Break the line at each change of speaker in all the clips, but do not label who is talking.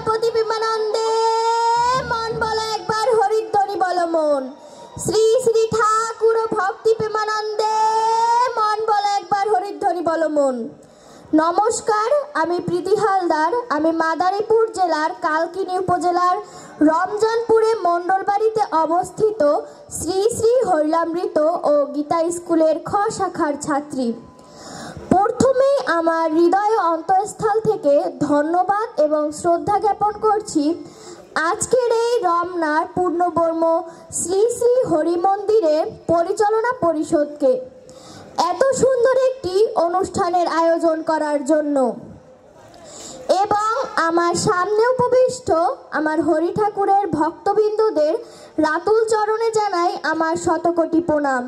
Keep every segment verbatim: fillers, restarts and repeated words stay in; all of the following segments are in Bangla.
প্রজাপতি প্রেমানন্দে মন বলো একবার হরিধ্বনি বলো মন। শ্রী শ্রী ঠাকুর ভক্তি প্রেমানন্দে মন বলো একবার হরিধ্বনি বলো মন। নমস্কার, আমি প্রীতি হালদার। আমি মাদারীপুর জেলার কালকিনি উপজেলার রমজানপুরে মণ্ডলবাড়িতে অবস্থিত শ্রী শ্রী হরিলামৃত ও গীতা স্কুলের খ শাখার ছাত্রী। প্রথমেই আমার হৃদয় অন্তঃস্থল থেকে ধন্যবাদ এবং শ্রদ্ধা জ্ঞাপন করছি আজকের এই রমনার পূর্ণবর্ম শ্রী শ্রী হরি মন্দিরের পরিচালনা পরিষদকে এত সুন্দর একটি অনুষ্ঠানের আয়োজন করার জন্য, এবং আমার সামনে উপবিষ্ট আমার হরি ঠাকুরের ভক্তবৃন্দদের রাতুল চরণে জানাই আমার শতকোটি প্রণাম।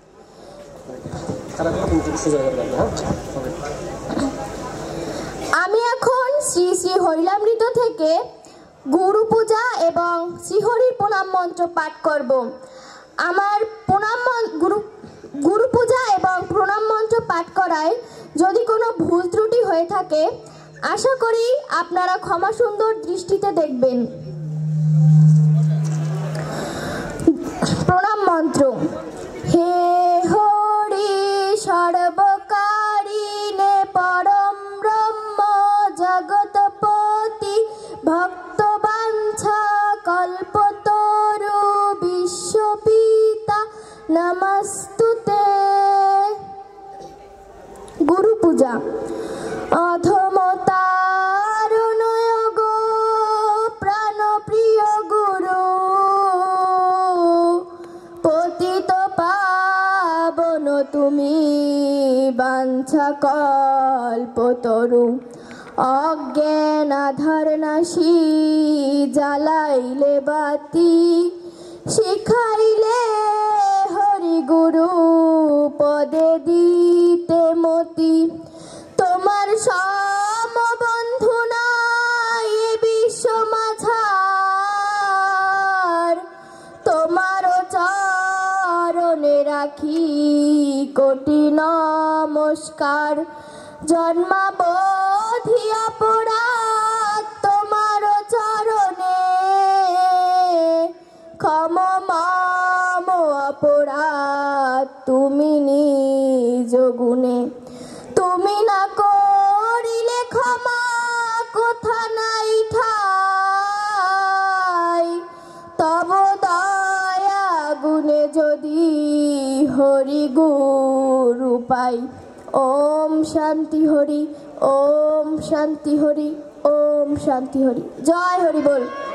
আমি এখন শ্রী শ্রী হরিলামৃত থেকে গুরু পূজা এবং শ্রীহরির প্রণাম মন্ত্র পাঠ করব। আমার প্রণাম গুরু গুরু পূজা এবং প্রণাম মন্ত্র পাঠ করায় যদি কোনো ভুল ত্রুটি হয়ে থাকে আশা করি আপনারা ক্ষমা সুন্দর দৃষ্টিতে দেখবেন। প্রণাম মন্ত্র। হে হরি সর্বকারিণে পরম ব্রহ্ম জগৎপতি ভক্তবাঞ্ছা কল্পতরু বিশ্বপিতা নমস্তুতে। গুরু পূজা। অধমতারণয় গো প্রাণপ্রিয় গুরু, পতিত পাবন তুমি বাঞ্ছা কল্পতরু। অজ্ঞান আধার নাশি জ্বালাইলে বাতি, শিখাইলে হরি গুরু পদে দিতে মতি। তোমার সমবন্ধু নাই বিশ্ব মাঝার, তোমার চরণে রাখি কোটি নমস্কার। জন্মাবধি অপরাধ তোমার চরণে, ক্ষম মম অপরাধ তুমি নিজ গুণে। তুমি না করিলে ক্ষমা কোথা নাই ঠাই, তব দয়া গুণে যদি হরি গুরু পাই। ওম শান্তি হরি, ওম শান্তি হরি, ওম শান্তি হরি। জয় হরি বল।